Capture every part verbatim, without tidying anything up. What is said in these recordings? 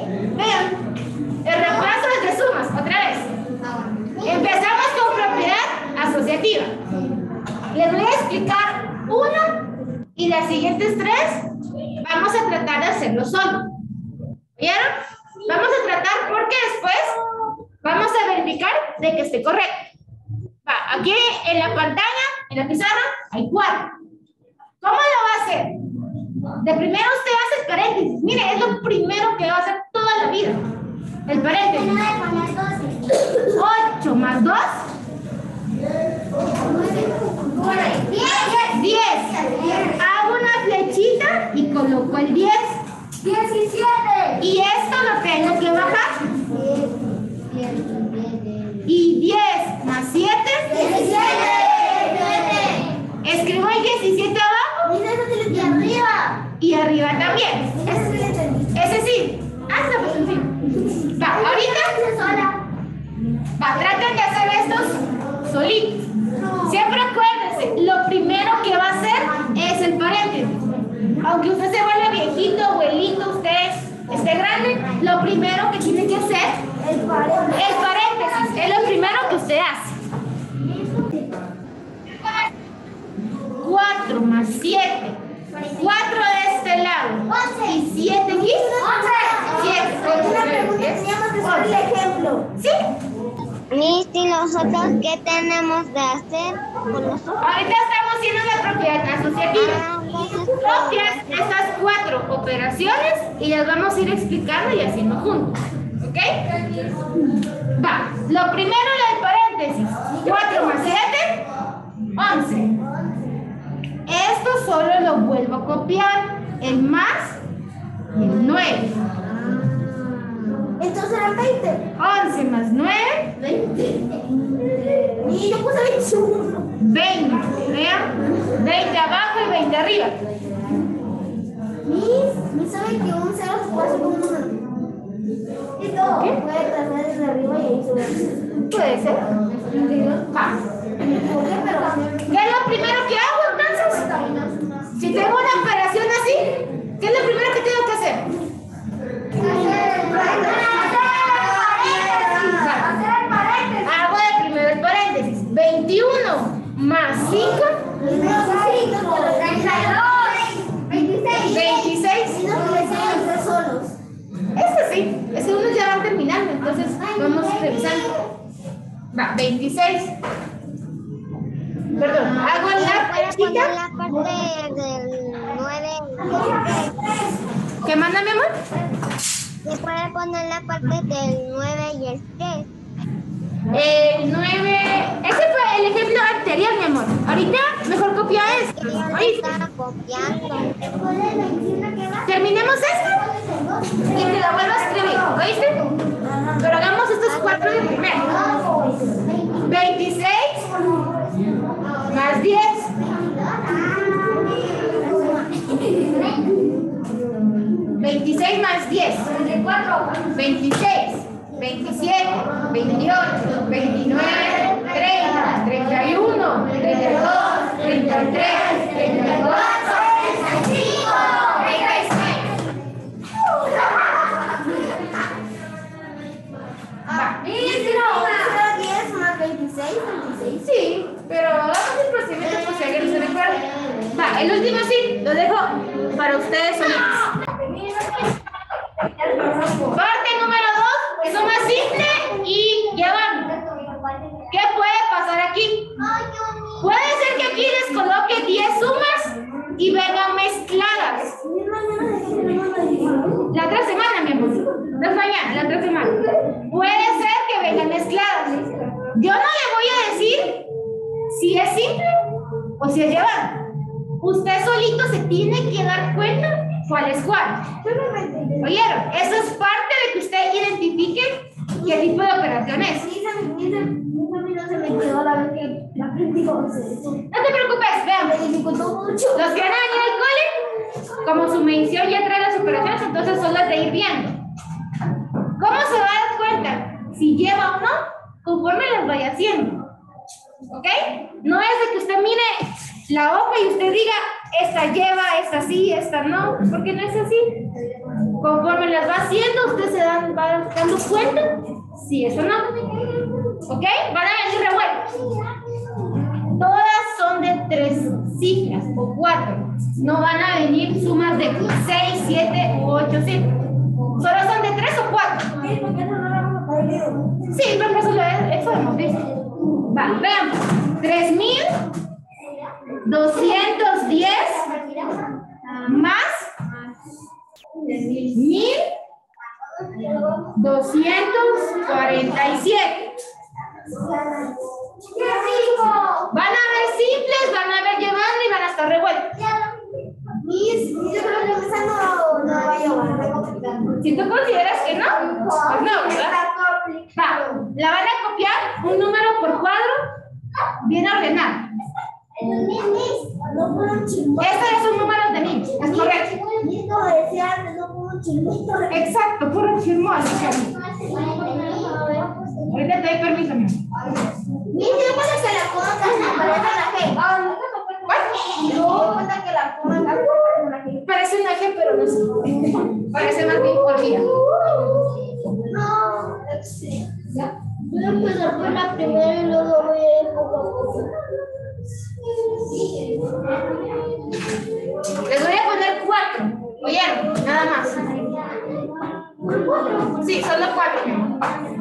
Vean, el reemplazo es de sumas, otra vez. Empezamos con propiedad asociativa. Les voy a explicar uno y las siguientes tres vamos a tratar de hacerlo solo. ¿Vieron? Vamos a tratar porque después vamos a verificar de que esté correcto. Va, aquí en la pantalla, en la pizarra, hay cuatro. ¿Cómo lo va a hacer? De primero usted hace el paréntesis. Mire, es lo primero que va a hacer toda la vida. El paréntesis. ocho más dos. diez. Hago una flechita y coloco el diez. diecisiete. Y esto lo tengo que bajar. Y diez más siete. diecisiete. Escribo el diecisiete abajo. Y arriba. Y arriba también. Ese sí. Hasta pues en fin. Va, ahorita. Va, traten de hacer estos solitos. Siempre acuérdense, lo primero que va a hacer es el paréntesis. Aunque usted se vuelva viejito, abuelito, usted esté grande, lo primero que tiene que hacer El paréntesis. el paréntesis. Es lo primero que usted hace. cuatro más siete. cuatro de este lado. Y siete aquí. siete. Una pregunta, teníamos que hacer el ejemplo. ¿Sí? Miss, ¿y nosotros qué tenemos de hacer con nosotros? Ahorita estamos haciendo la propiedad asociativa. Ah, entonces, Copias estas cuatro operaciones y las vamos a ir explicando y haciendo juntos. ¿Ok? Va. Lo primero del paréntesis. cuatro más siete. once. Esto solo lo vuelvo a copiar. El más y el nueve. Entonces eran veinte. once más nueve. Y yo puse veintiuno. veinte. Vean. veinte abajo y veinte arriba. Mis, mis sabe que un cero se puede hacer como un número. Y todo. ¿Qué? Puede trazar desde arriba y ahí sube. Puede ser. Va. ¿Por qué? Pero. ¿Qué es lo primero que hago entonces? Si tengo una operación así, ¿qué es lo primero que tengo que hacer? Hago de primero el paréntesis. veintiuno más cinco. veintiséis. Este sí, ese uno ya va terminando, entonces vamos revisando. Va, veintiséis. Perdón, hago la ¿puede poner flechita. la parte del nueve? ¿Qué manda, mi amor? ¿Se puede poner la parte del nueve y el tres? El nueve. Ese fue el ejemplo anterior, mi amor. Ahorita mejor copia esto. Yo lo ¿Oíste? estaba copiando. Terminemos esto y te lo vuelvo a escribir. ¿Oíste? Pero hagamos estos cuatro de primero. veintiséis más diez. veintiséis más diez. veintiséis. veintisiete, veintiocho, veintinueve, treinta, treinta y uno, treinta y dos, treinta y tres, treinta y cuatro, treinta y cinco, treinta y seis. Va. diez más veintiséis, veintiséis. Sí, pero hagamos el procedimiento por si alguien no se recuerda. Va, el último sí, lo dejo para ustedes solitos. Parte número dos, es lo más simple y llevan. ¿Qué puede pasar aquí? Puede ser que aquí les coloque diez sumas y vengan mezcladas. La otra semana, mi amor. No es mañana, la otra semana. Puede ser que vengan mezcladas. Yo no le voy a decir si es simple o si es llevar. Usted solito se tiene que dar cuenta cuál es cuál. ¿Oyeron? Eso es parte de que usted identifique qué tipo de operación es. No te preocupes, vean. Los que van a venir al cole, como su medición ya trae las operaciones, entonces son las de ir viendo. ¿Cómo se va a dar cuenta si lleva o no? Conforme las vaya haciendo. ¿Ok? No es de que usted mire la hoja y usted diga, esta lleva, esta sí, esta no, porque no es así. Conforme las va haciendo, ustedes se dan, van dando cuenta si eso no. ¿Ok? Van a venir revueltas. Todas son de tres cifras o cuatro. No van a venir sumas de seis, siete u ocho cifras. Solo son de tres o cuatro. Sí, pero eso, lo es, eso hemos visto. Va, veamos. tres mil doscientos diez más mil doscientos cuarenta y siete. Van a ver simples, van a ver llevando y van a estar revueltos. Yo creo que esa no, no va a llevar. Si tú consideras que no, pues no, ¿verdad? Va, la van a copiar un número por cuadro bien ordenado. Estos son números de niños, es correcto. Exacto, puro chismón. Ahorita te doy permiso, mi amor. Parece una G, pero no es. Parece más bien corrida. Yo empecé por la primera y luego voy a ir poco a poco. Les voy a poner cuatro. ¿Oyeron? Nada más. Sí, solo cuatro, mi amor.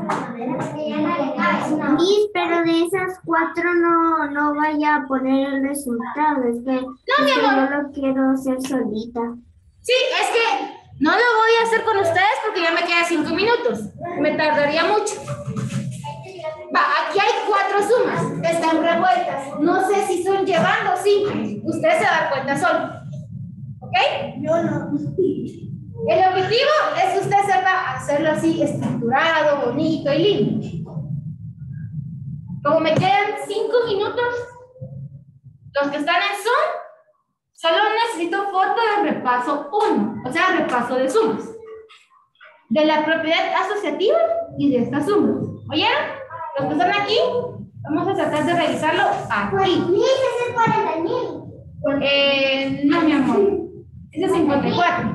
Miss, pero de esas cuatro no, no vaya a poner el resultado. Es que, No, mi es que amor. yo lo quiero hacer solita. Sí, es que no lo voy a hacer con ustedes porque ya me quedan cinco minutos. Me tardaría mucho. Va, aquí hay cuatro sumas. Están revueltas. No sé si son llevando o simples. Ustedes se dan cuenta solo. ¿Ok? Yo no. El objetivo es que usted sepa hacerlo así estructurado, bonito y lindo. Como me quedan cinco minutos, los que están en Zoom, solo necesito foto de repaso uno, o sea, repaso de sumas. De la propiedad asociativa y de estas sumas. ¿Oyeron? Los que están aquí, vamos a tratar de realizarlo aquí. Ese es cuarenta mil. Eh, no, mi amor. Ese es cincuenta y cuatro.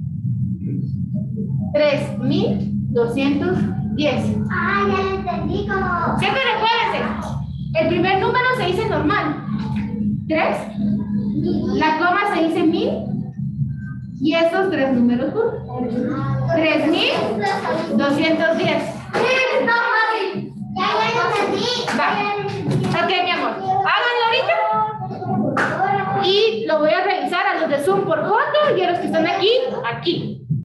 tres mil doscientos diez. Ah, ya lo entendí como. Siempre recuérdense, el primer número se dice normal. tres. La coma se dice mil. Y estos tres números juntos. tres mil doscientos diez. Ya, ya lo entendí. Va. Ok, mi amor. Háganlo ahorita. Y lo voy a revisar a los de Zoom por foto y a los que están aquí, aquí.